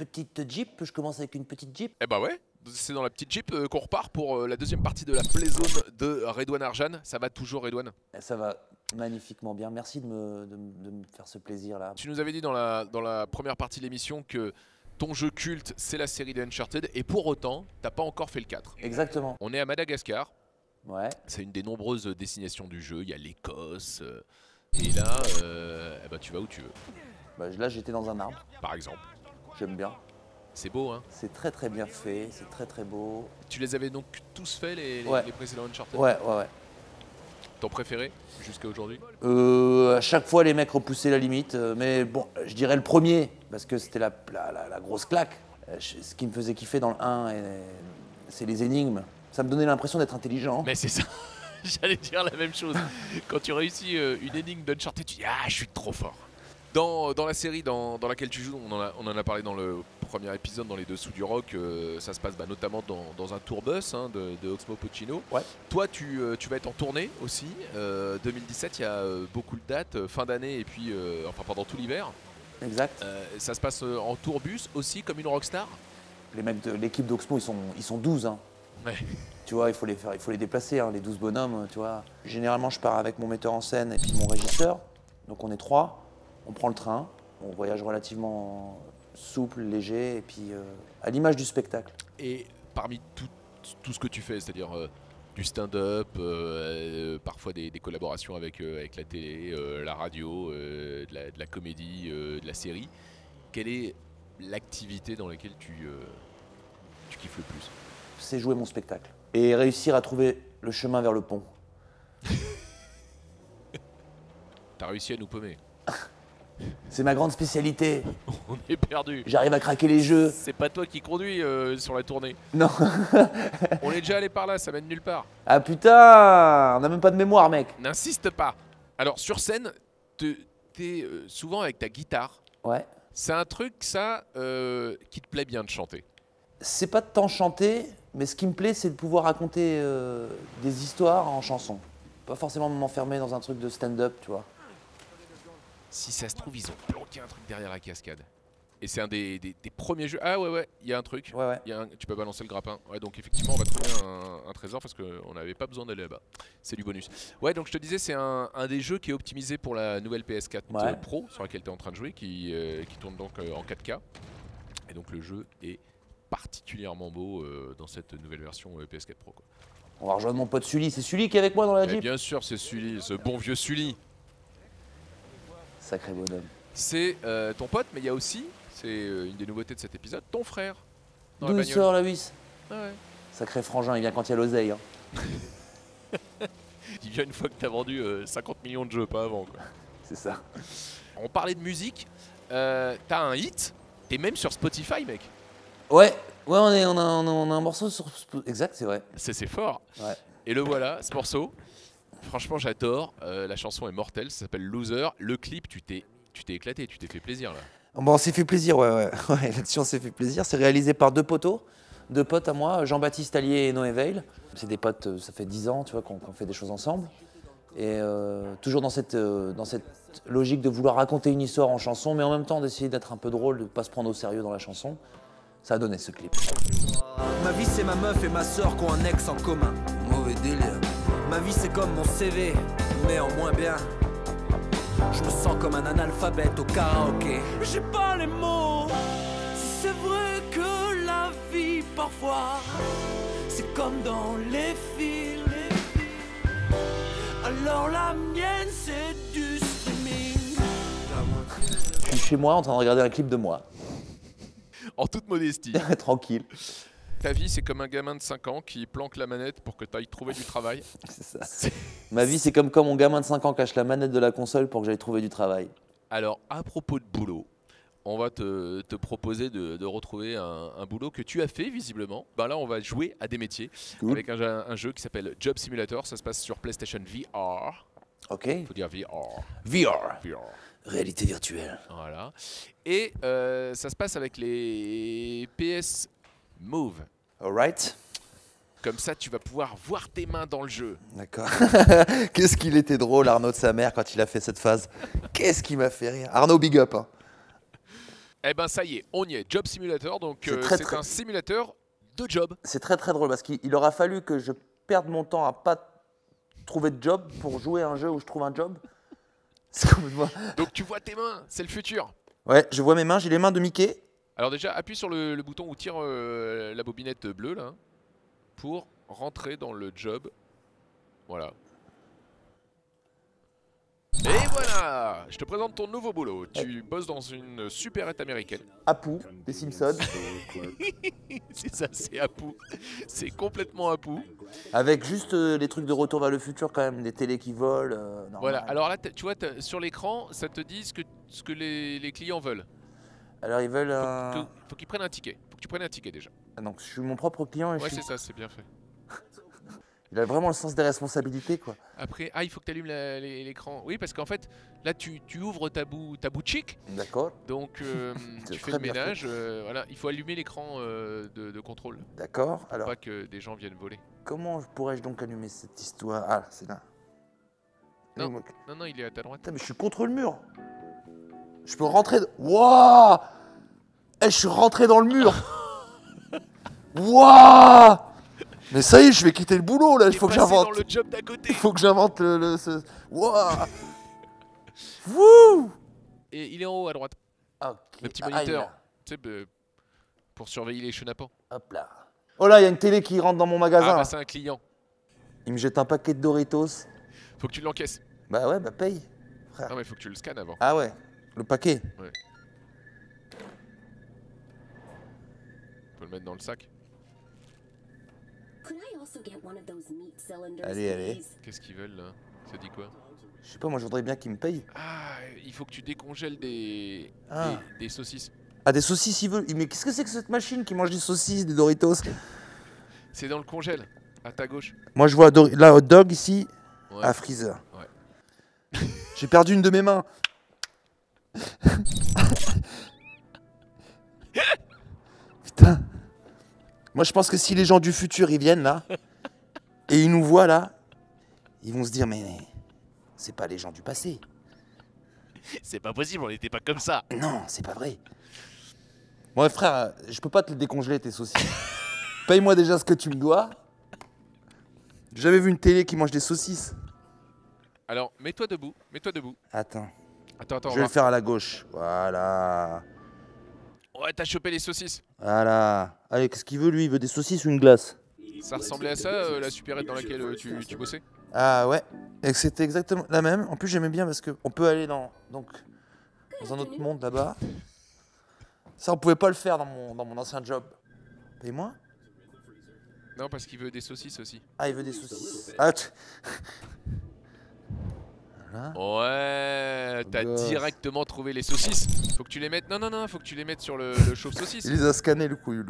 petite Jeep. Je commence avec une petite Jeep. Eh bah ouais, c'est dans la petite Jeep qu'on repart pour la deuxième partie de la Playzone de Redouane Arjan. Ça va toujours, Redouane? Ça va magnifiquement bien. Merci de me faire ce plaisir-là. Tu nous avais dit dans la première partie de l'émission que ton jeu culte, c'est la série de Uncharted, et pour autant, t'as pas encore fait le 4. Exactement. On est à Madagascar. Ouais. C'est une des nombreuses destinations du jeu. Il y a l'Écosse. Et là, eh ben, tu vas où tu veux. Bah, là, j'étais dans un arbre. Par exemple. J'aime bien. C'est beau, hein? C'est très très bien fait. C'est très très beau. Tu les avais donc tous fait, les précédents Uncharted? Ouais. Ton préféré jusqu'à aujourd'hui? À chaque fois, les mecs repoussaient la limite. Mais bon, je dirais le premier, parce que c'était la grosse claque. Ce qui me faisait kiffer dans le 1, c'est les énigmes. Ça me donnait l'impression d'être intelligent. Mais c'est ça, j'allais dire la même chose. Quand tu réussis une énigme d'Uncharted, tu dis « Ah, je suis trop fort !» Dans la série dans laquelle tu joues, on en a parlé dans le premier épisode, dans les Dessous du Rock, ça se passe notamment dans un tourbus de Oxmo Puccino. Ouais. Toi, tu vas être en tournée aussi. 2017, il y a beaucoup de dates, fin d'année et puis enfin pendant tout l'hiver. Exact. Ça se passe en tourbus aussi, comme une rockstar? Les mecs de l'équipe d'Oxmo, ils sont 12. Hein. Ouais. Tu vois, il faut les déplacer, hein, les 12 bonhommes, tu vois. Généralement, je pars avec mon metteur en scène et puis mon régisseur. Donc on est 3, on prend le train, on voyage relativement souple, léger, et puis à l'image du spectacle. Et parmi tout ce que tu fais, c'est-à-dire du stand-up, parfois des collaborations avec la télé, la radio, de la comédie, de la série, quelle est l'activité dans laquelle tu kiffes le plus? C'est jouer mon spectacle. Et réussir à trouver le chemin vers le pont. T'as réussi à nous paumer. C'est ma grande spécialité. On est perdu. J'arrive à craquer les jeux. C'est pas toi qui conduis sur la tournée. Non. On est déjà allé par là, ça mène nulle part. Ah putain, on n'a même pas de mémoire, mec. N'insiste pas. Alors sur scène, t'es souvent avec ta guitare. Ouais. C'est un truc, ça, qui te plaît bien de chanter. C'est pas de tant chanter, mais ce qui me plaît, c'est de pouvoir raconter des histoires en chanson. Pas forcément m'enfermer dans un truc de stand-up, tu vois. Si ça se trouve, ils ont planqué un truc derrière la cascade. Et c'est un des premiers jeux. Ah ouais, il y a un truc. Ouais. Tu peux balancer le grappin. Ouais, donc effectivement, on va trouver un trésor parce qu'on n'avait pas besoin d'aller là-bas. C'est du bonus. Ouais, donc je te disais, c'est un des jeux qui est optimisé pour la nouvelle PS4 Pro, sur laquelle tu es en train de jouer, qui tourne donc en 4K. Et donc le jeu est particulièrement beau dans cette nouvelle version PS4 Pro, quoi. On va rejoindre mon pote Sully. C'est Sully qui est avec moi dans la Jeep. Bien sûr, c'est Sully, ce bon vieux Sully. Sacré bonhomme. C'est ton pote, mais il y a aussi, c'est une des nouveautés de cet épisode, ton frère. Dans D'où la il sort la vis? Ouais. Sacré frangin, il vient quand il y a l'oseille. Hein. Il vient une fois que tu as vendu 50 millions de jeux, pas avant, quoi. C'est ça. On parlait de musique, t'as un hit, t'es même sur Spotify, mec. Ouais, on a un morceau sur... Exact, c'est vrai. C'est fort. Ouais. Et le voilà, ce morceau. Franchement, j'adore. La chanson est mortelle, ça s'appelle Loser. Le clip, tu t'es éclaté, tu t'es fait plaisir, là. Bon, on s'est fait plaisir, ouais. Là-dessus, on s'est fait plaisir. C'est réalisé par deux potes à moi, Jean-Baptiste Allier et Noé Veil. C'est des potes, ça fait 10 ans, tu vois, qu'on fait des choses ensemble. Et toujours dans cette logique de vouloir raconter une histoire en chanson, mais en même temps d'essayer d'être un peu drôle, de ne pas se prendre au sérieux dans la chanson. Ça a donné ce clip. Ma vie c'est ma meuf et ma soeur qui ont un ex en commun. Mauvais délire. Ma vie c'est comme mon CV, mais en moins bien. Je me sens comme un analphabète au karaoké. J'ai pas les mots. C'est vrai que la vie parfois, c'est comme dans les films. Alors la mienne c'est du streaming. Je suis chez moi en train de regarder un clip de moi. En toute modestie. Tranquille. Ta vie, c'est comme un gamin de 5 ans qui planque la manette pour que tu ailles trouver du travail. C'est ça. Ma vie, c'est comme quand mon gamin de 5 ans cache la manette de la console pour que j'aille trouver du travail. Alors, à propos de boulot, on va te proposer de retrouver un boulot que tu as fait, visiblement. Ben là, on va jouer à des métiers avec un jeu qui s'appelle Job Simulator. Ça se passe sur PlayStation VR. Ok. Il faut dire VR. VR. Réalité virtuelle. Voilà. Et ça se passe avec les PS Move. Alright. Comme ça, tu vas pouvoir voir tes mains dans le jeu. D'accord. Qu'est-ce qu'il était drôle, Arnaud de sa mère, quand il a fait cette phase. Qu'est-ce qui m'a fait rire. Arnaud, big up. Hein. Eh ben ça y est, on y est. Job Simulator, donc c'est un simulateur de job. C'est très très drôle parce qu'il aura fallu que je perde mon temps à pas trouver de job pour jouer à un jeu où je trouve un job. C'est complètement... Donc tu vois tes mains, c'est le futur. Ouais, je vois mes mains, j'ai les mains de Mickey. Alors déjà, appuie sur le bouton où tire la bobinette bleue là, pour rentrer dans le job. Voilà. Et voilà, je te présente ton nouveau boulot. Tu bosses dans une supérette américaine. Apu, des Simpsons. C'est ça, c'est Apu. C'est complètement Apu. Avec juste les trucs de Retour vers le futur quand même, des télés qui volent. Voilà, alors là, tu vois, sur l'écran, ça te dit ce que les clients veulent. Alors ils veulent un... Faut qu'ils prennent un ticket. Faut que tu prennes un ticket déjà. Ah, donc je suis mon propre client et Ouais, je suis... c'est ça, c'est bien fait. Il a vraiment le sens des responsabilités, quoi. Après, il faut que tu allumes l'écran. Oui, parce qu'en fait, là, tu ouvres ta boutique. D'accord. Donc, tu fais le ménage. Voilà, il faut allumer l'écran de contrôle. D'accord. Pour Alors, pas que des gens viennent voler. comment pourrais-je donc allumer cette histoire? Ah, c'est là. Non, non, il est à ta droite. Putain, mais je suis contre le mur. Je peux rentrer... Wouah! Eh, je suis rentré dans le mur. Wouah! Mais ça y est, je vais quitter le boulot là, il faut que j'invente. Dans le job d'à côté. Il faut que j'invente Wouah! Wouh! Et il est en haut à droite. Okay. Le petit moniteur. Tu sais, pour surveiller les chenapans. Hop là. Oh là, il y a une télé qui rentre dans mon magasin. Ah bah c'est un client. Il me jette un paquet de Doritos. Faut que tu l'encaisses. Bah ouais, bah paye. Frère. Non mais faut que tu le scannes avant. Ah ouais, le paquet. Ouais. Faut le mettre dans le sac. Allez, allez. Qu'est-ce qu'ils veulent là? Ça dit quoi? Je sais pas, moi je voudrais bien qu'ils me payent. Ah, il faut que tu décongèles des saucisses. Ah, des saucisses, il veut. Mais qu'est-ce que c'est que cette machine qui mange des saucisses, des Doritos? C'est dans le congèle, à ta gauche. Moi je vois là, hot dog ici, Ouais. à freezer. Ouais. J'ai perdu une de mes mains. Putain. Moi je pense que si les gens du futur ils viennent là, et ils nous voient là, ils vont se dire mais c'est pas les gens du passé. C'est pas possible, on n'était pas comme ça. Non, c'est pas vrai. Bon frère, je peux pas te les décongeler tes saucisses. Paye-moi déjà ce que tu me dois. J'ai jamais vu une télé qui mange des saucisses. Alors, mets-toi debout, mets-toi debout. Attends. Attends, Je vais le faire à la gauche. Voilà. Ouais, t'as chopé les saucisses. Voilà. Allez, qu'est-ce qu'il veut lui? Il veut des saucisses ou une glace? Ça ressemblait à ça, la supérette dans laquelle tu bossais? Ah ouais. Et que c'était exactement la même. En plus, j'aimais bien parce qu'on peut aller dans un autre monde là-bas. Ça, on pouvait pas le faire dans mon ancien job. Paye-moi. Non, parce qu'il veut des saucisses aussi. Ah, il veut des saucisses. Ah, voilà. Ouais, t'as directement trouvé les saucisses. Faut que tu les mettes. Non, faut que tu les mettes sur le chauffe-saucisse. Il les a scannés le couille.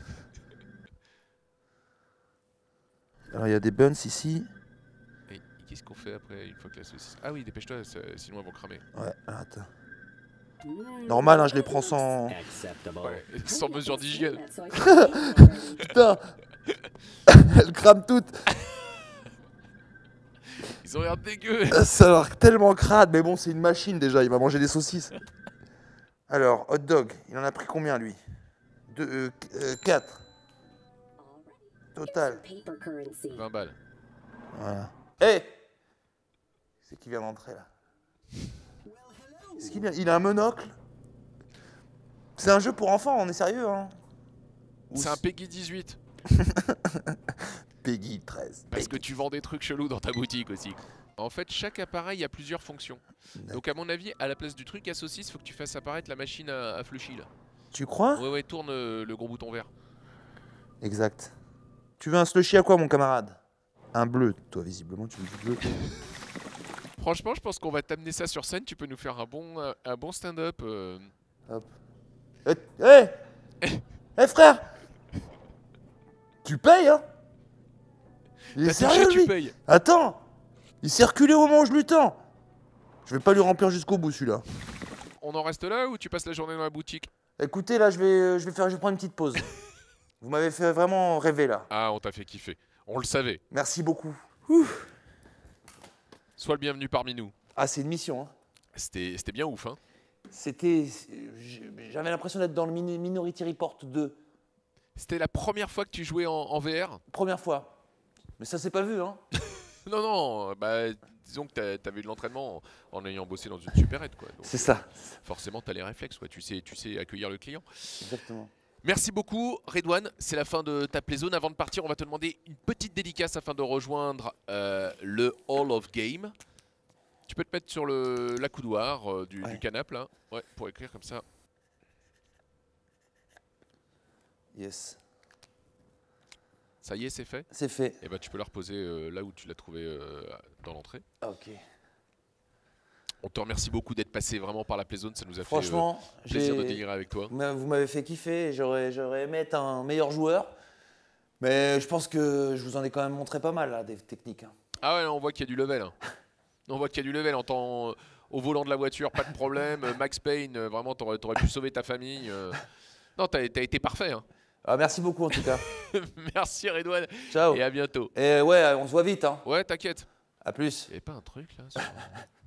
Alors, il y a des buns ici. Et qu'est-ce qu'on fait après une fois que la saucisse. Ah oui, dépêche-toi, sinon elles vont cramer. Ouais, attends. Normal, hein, je les prends sans... Ouais, sans mesure d'hygiène. Putain. Elles crament toutes. Ils ont l'air dégueu. Ça a l'air tellement crade, mais bon, c'est une machine déjà, il va manger des saucisses. Alors, hot dog, il en a pris combien lui? 4. Total. 20 balles. Voilà. Hé! C'est qui vient d'entrer là? Est-ce qu'il a un monocle? C'est un jeu pour enfants, on est sérieux hein? C'est un Peggy 18. Peggy 13. Parce que tu vends des trucs chelous dans ta boutique aussi. En fait, chaque appareil a plusieurs fonctions. Donc à mon avis, à la place du truc à saucisse, faut que tu fasses apparaître la machine à flushy là. Tu crois? Ouais, tourne le gros bouton vert. Exact. Tu veux un slushy à quoi mon camarade? Un bleu. Toi visiblement tu veux du bleu. Franchement, je pense qu'on va t'amener ça sur scène. Tu peux nous faire un bon stand-up. Hop. Hé frère! Tu payes hein? Il est sérieux lui? Tu payes. Attends! Il s'est reculé au moment où je lui tends. Je vais pas lui remplir jusqu'au bout celui-là. On en reste là ou tu passes la journée dans la boutique? Écoutez là je vais prendre une petite pause. Vous m'avez fait vraiment rêver là. Ah, on t'a fait kiffer. On le savait. Merci beaucoup. Sois le bienvenu parmi nous. Ah c'est une mission hein. C'était bien ouf hein. J'avais l'impression d'être dans le Minority Report 2. C'était la première fois que tu jouais en VR? Première fois. Mais ça s'est pas vu, hein. Non, non, bah, disons que tu as vu de l'entraînement en ayant bossé dans une supérette, quoi. C'est ça. Forcément, tu as les réflexes, quoi. Tu sais accueillir le client. Exactement. Merci beaucoup, Redouane. C'est la fin de ta Playzone. Avant de partir, on va te demander une petite dédicace afin de rejoindre le Hall of Game. Tu peux te mettre sur l'accoudoir du canapé, là, ouais, pour écrire comme ça. Yes. Ça y est, c'est fait? C'est fait. Et bah, tu peux la reposer là où tu l'as trouvé dans l'entrée. Ok. On te remercie beaucoup d'être passé vraiment par la Playzone. Ça nous a Franchement, fait plaisir de délirer avec toi. Vous m'avez fait kiffer. J'aurais aimé être un meilleur joueur. Mais je pense que je vous en ai quand même montré pas mal, là, des techniques. Hein. Ah ouais, on voit qu'il y a du level. Hein. On voit qu'il y a du level en temps, au volant de la voiture, pas de problème. Max Payne, vraiment, t'aurais pu sauver ta famille. Non, t'as été parfait. Hein. Ah, merci beaucoup en tout cas. Merci Redouane. Ciao. Et à bientôt. Et ouais, on se voit vite. Hein. Ouais, t'inquiète. À plus. Il n'y avait pas un truc là sur...